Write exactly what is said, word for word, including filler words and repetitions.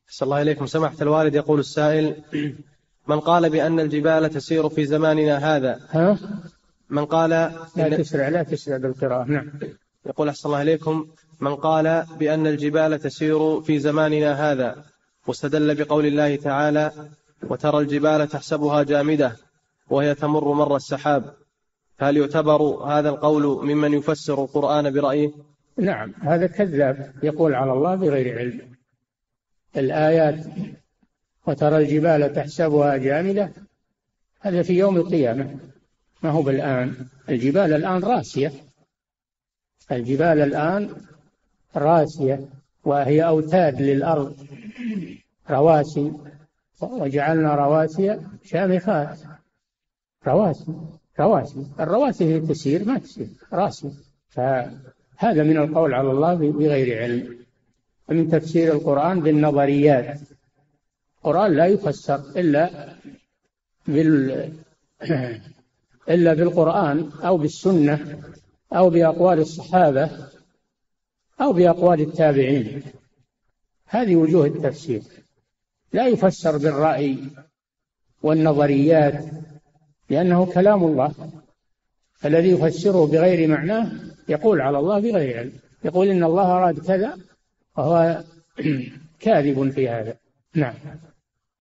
صلى الله عليكم. سماحة الوالد، يقول السائل: من قال بأن الجبال تسير في زماننا هذا ها؟ من قال لا تسرع لا تسرع بالقراءة. نعم. يقول أحسن الله إليكم: من قال بأن الجبال تسير في زماننا هذا واستدل بقول الله تعالى: وترى الجبال تحسبها جامدة وهي تمر مر السحاب، هل يعتبر هذا القول ممن يفسر القرآن برأيه؟ نعم، هذا كذاب يقول على الله بغير علم. الآيات وترى الجبال تحسبها جامدة هذا في يوم القيامة، ما هو بالآن. الجبال الآن راسية، الجبال الآن راسية وهي أوتاد للأرض، رواسي، وجعلنا رواسي شامخات. رواسي رواسي الرواسي هي تسير ما تسير راسي. فهذا من القول على الله بغير علم، من تفسير القرآن بالنظريات. القرآن لا يفسر إلا بال إلا بالقرآن أو بالسنة أو بأقوال الصحابة أو بأقوال التابعين. هذه وجوه التفسير. لا يفسر بالرأي والنظريات، لأنه كلام الله. الذي يفسره بغير معناه يقول على الله بغير علم، يقول إن الله أراد كذا وهو كاذب في هذا. نعم.